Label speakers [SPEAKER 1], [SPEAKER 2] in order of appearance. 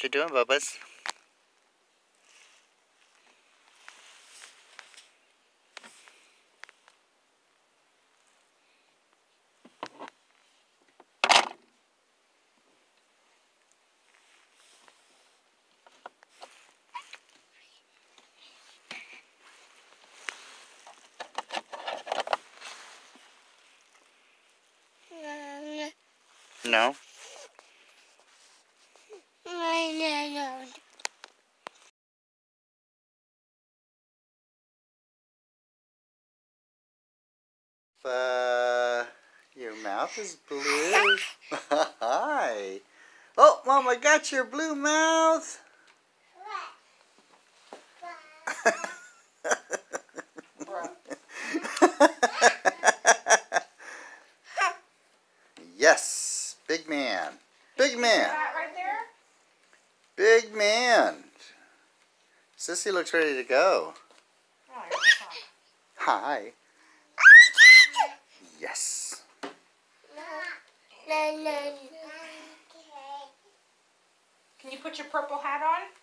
[SPEAKER 1] What you doing, Bubba's? No? Your mouth is blue. Hi. Oh, Mama got your blue mouth. Yes, big man. Big man.
[SPEAKER 2] Right there?
[SPEAKER 1] Big man. Sissy looks ready to go. Hi. Yes.
[SPEAKER 2] Can you put your purple hat on?